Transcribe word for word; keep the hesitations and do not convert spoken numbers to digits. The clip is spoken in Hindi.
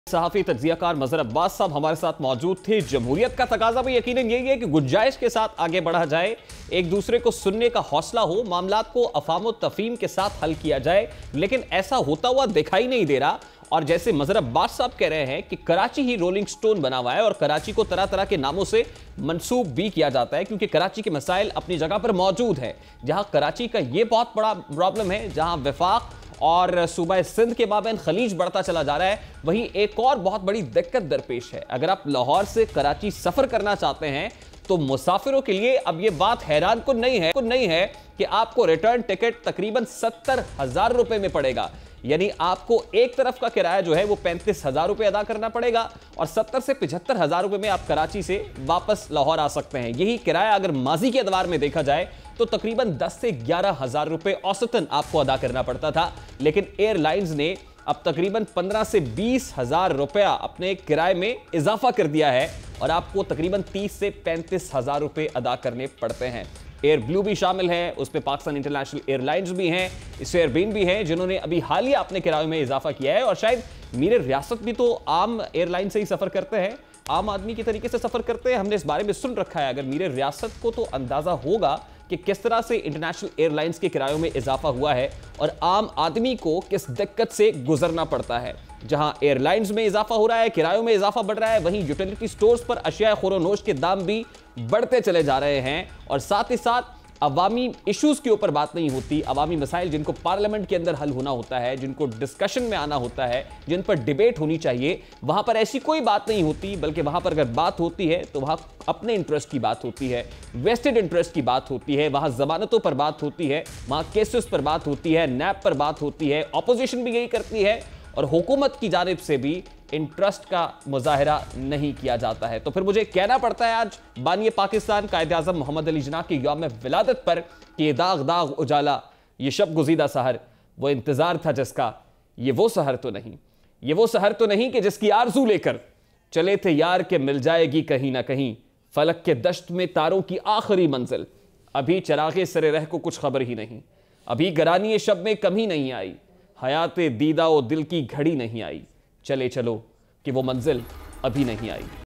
सहाफी तज्जियाकार मजहर अब्बास साहब हमारे साथ मौजूद थे। जमहूरियत का तकाजा भी यकीनन यही है कि गुंजाइश के साथ आगे बढ़ा जाए, एक दूसरे को सुनने का हौसला हो, मामलात को अफाम व तफहीम के साथ हल किया जाए, लेकिन ऐसा होता हुआ दिखाई नहीं दे रहा। और जैसे मजहर अब्बास साहब कह रहे हैं कि कराची ही रोलिंग स्टोन बना हुआ है और कराची को तरह तरह के नामों से मंसूब भी किया जाता है, क्योंकि कराची के मसाइल अपनी जगह पर मौजूद है। जहां कराची का यह बहुत बड़ा प्रॉब्लम है, जहां वफाक और सूबा सिंध के माबैन खलीज बढ़ता चला जा रहा है, वहीं एक और बहुत बड़ी दिक्कत दरपेश है। अगर आप लाहौर से कराची सफर करना चाहते हैं तो मुसाफिरों के लिए अब यह बात हैरान कुन नहीं है कुन नहीं है कि आपको रिटर्न टिकट तकरीबन सत्तर हजार रुपए में पड़ेगा। यानी आपको एक तरफ का किराया जो है वो पैंतीस हजार रुपए अदा करना पड़ेगा और सत्तर से पिछहत्तर हजार रुपए में आप कराची से वापस लाहौर आ सकते हैं। यही किराया अगर माजी के अदवार में देखा जाए तो तकरीबन दस से ग्यारह हजार रुपए औसतन आपको अदा करना पड़ता था, लेकिन एयरलाइंस ने अब तकरीबन पंद्रह से बीस हजार रुपया अपने किराए में इजाफा कर दिया है और आपको तकरीबन तीस से पैंतीस हजार रुपए अदा करने पड़ते हैं। एयर ब्लू भी शामिल है, उसमें पाकिस्तान इंटरनेशनल एयरलाइंस भी हैं, फेयरबीन भी हैं, जिन्होंने अभी हालिया अपने किराए में इजाफा किया है। और शायद मीर रियासत भी तो आम एयरलाइन से ही सफर करते हैं, आम आदमी की तरीके से सफर करते हैं। हमने इस बारे में सुन रखा है। अगर मीर रियासत को तो अंदाजा होगा कि किस तरह से इंटरनेशनल एयरलाइंस के किरायों में इजाफा हुआ है और आम आदमी को किस दिक्कत से गुजरना पड़ता है। जहां एयरलाइंस में इजाफा हो रहा है, किरायों में इजाफा बढ़ रहा है, वहीं यूटिलिटी स्टोर्स पर अशिया खुरोनोश के दाम भी बढ़ते चले जा रहे हैं। और साथ ही साथ अवामी इश्यूज के ऊपर बात नहीं होती, अवामी मसाइल जिनको पार्लियामेंट के अंदर हल होना होता है, जिनको डिस्कशन में आना होता है, जिन पर डिबेट होनी चाहिए, वहां पर ऐसी कोई बात नहीं होती। बल्कि वहां पर अगर बात होती है तो वहां अपने इंटरेस्ट की बात होती है, वेस्टेड इंटरेस्ट की बात होती है, वहां जमानतों पर बात होती है, वहां केसेस पर बात होती है, नैब पर बात होती है। ऑपोजिशन भी यही करती है और हुकूमत की जानिब से भी इंटरेस्ट का मुजाहिरा नहीं किया जाता है। तो फिर मुझे कहना पड़ता है आज बानी पाकिस्तान कायद आज़म मोहम्मद अली जिन्ना के यौम विलादत पर कि ये दाग दाग उजाला, ये शब गुज़ीदा सहर, वो इंतजार था जिसका, ये वो सहर तो नहीं, ये वो सहर तो नहीं कि जिसकी आरजू लेकर चले थे यार के मिल जाएगी कहीं ना कहीं, फलक के दश्त में तारों की आखिरी मंजिल, अभी चरागे सरे रह को कुछ खबर ही नहीं, अभी गरानी शब में कमी नहीं आई, हयाते दीदा ओ दिल की घड़ी नहीं आई, चले चलो कि वो मंजिल अभी नहीं आई।